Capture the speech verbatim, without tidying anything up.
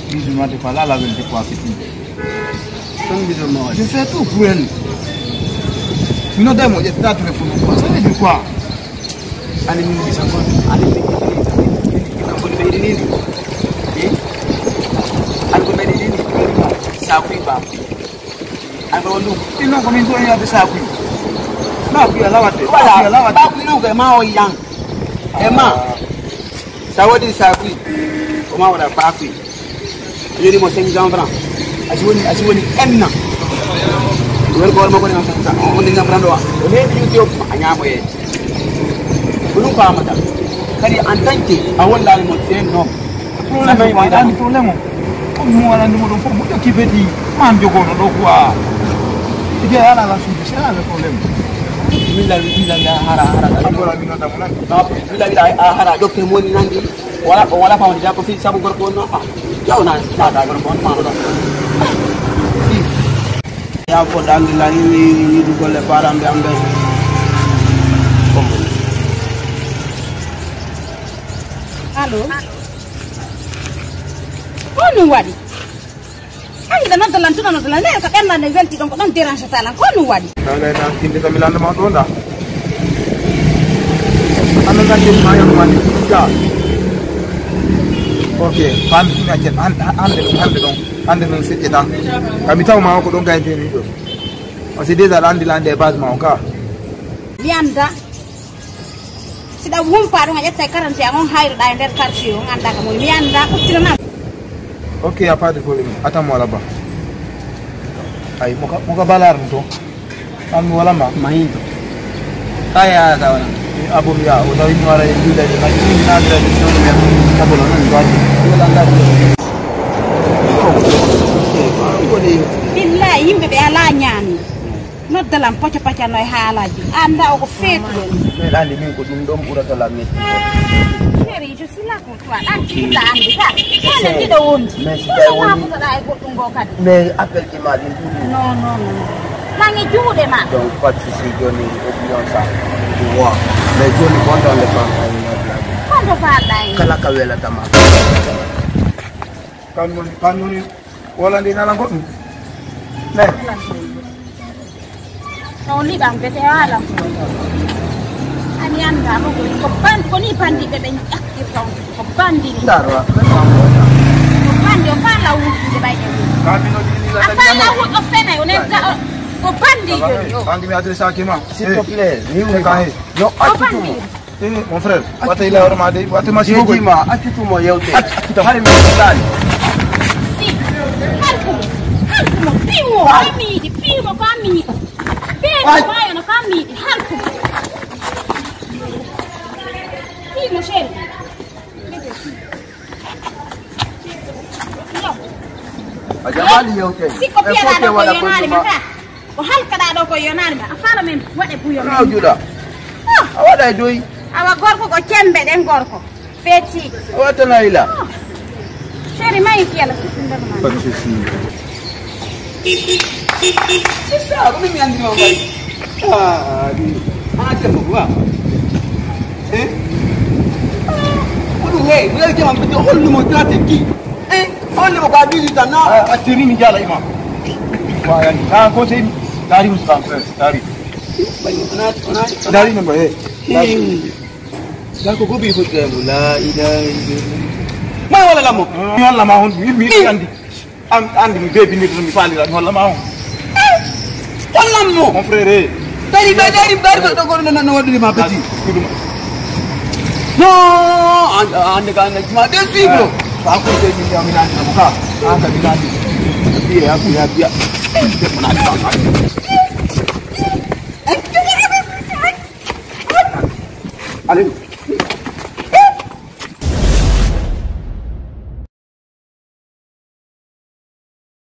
Bisous-moi de pas là, la veille de quoi petit. Comme bisous-moi. Je fais tout pour elle. Sinon, dès moi, j'ai pas de téléphone. Ça veut dire quoi? Allez, nous disons quoi? Allez, nous disons quoi? Allez, nous disons quoi? Algo mede ni sakui ba algo lu Ino ko min do ya de sakui na ku ya lawate wala lawate ba ku no ga ma o yang e ma sawodi sakui o ma wala ba ku yoni mo cinq cents francs asiwoni asiwoni enna wel ko ma ko ni ma sa o ni ngam rando wa o ne bi yo anya mo ye bunu ko amata kadi en tant que a wala mo ten no problème ma dani problème ko mo wala ndimo do fo mo ki vedi man jogo no do quoi ide ala la su c'est là le problème bila bila la hara hara agora mi nota mon no bila bila hara do ke moni nangi wala wala fa woni jako fi sabu gorko no ah yaw na na da gorko ma do ya ko dangi la ni ni du golle param be ambe allo Kono wadi ay da nanta lan tuna nanta lan ne ka kella ne velti donc don dérange tala kono wadi da ngay na tinde kam lande ma do nda anu ga jëm ma yow man ja ok fan mi acet ande dum hande don ande non sejje tan kami taw ma ko don gaynde ni do o c'est déjà lande lande base ma o ka lianda sida wumpa do ngajata quarante amon hayro da nder quartier o nganda ka mo lianda utina ok, il n'y a pas de problème. Attends-moi là-bas. Aïe, mon cabalar, non? Amu wala ma? Mahindo. Kaya tawana. Abu ya, udah ini orang yang juga di lagi ini ada di sana yang abu lah nanti lagi. Dua langkah. Billahi yimbe be ala nyaani. Noddalam poco pacano e haalaji. Anda o ko feetu. Mais là, les mecs, ils ont d'homme pour la la Chérie, je suis là pour toi. Là, tu l'as andi. Là, tu l'as andi. Mais si tu as andi. Mais appelle qui m'a dit. Non, non, non. Mangi juude ma. Donc, pas de souci, Johnny, oublions ça. Tu vois. Mais Johnny, quand on le fait, Quando parla? Kala kawela tama. Kanun, kanun, wala din na lang ko. Ne. Non li bang bete ala. Ani anda mo ko pan ko ni pandi be ben aktif ko pandi ni. Darwa. Ko pandi o pala u de bay de. Kamino di la tanya. Apa la u o fena o neta ko pandi yo. Pandi mi adresse à Kima. S'il te plaît, ni u ka he. No, pandi. Eh, mon frère, wata ila orma de, wata ma sigo. Kima, atitu mo yewte. Atitu hari mi dali. Si. Halko. Halko pimo, ami di pimo ko ami. Pimo bayo na kami halko. Pimo sheri. Ajamali yewte. Si ko piala do ko yonari mata. Ko halka da do ko yonari ma. Afala men wade buyo men. Juda. Ah, awada doyi. Awa gorko ko cembe den gorko feti Wata na ila. Chéri mai fiala sindar ma. Pas de souci. C'est ça, comme mi andi mo ngai. Ah, di. Ah, temo gua. Eh? Odu hey, bulan ke mampu hollu mo trate ki. Eh? Hollu mo ba bi tana. Atiri mi jala ima. Wah, yani. Ah, ko sei dari muskan, dari. Dari number eh. Dah ko gobi ko ke la ida ma wala lamo mi wala ma hon mi mi andi am andi mi bebi ni mi fali la wala ma hon wala mo mon frère dari ba dari bar ko to ko na no wadi ma petit no ande kan ma de sibro ba ko de mi am na ka anda bi andi bi ya bi ya bi ya Allez.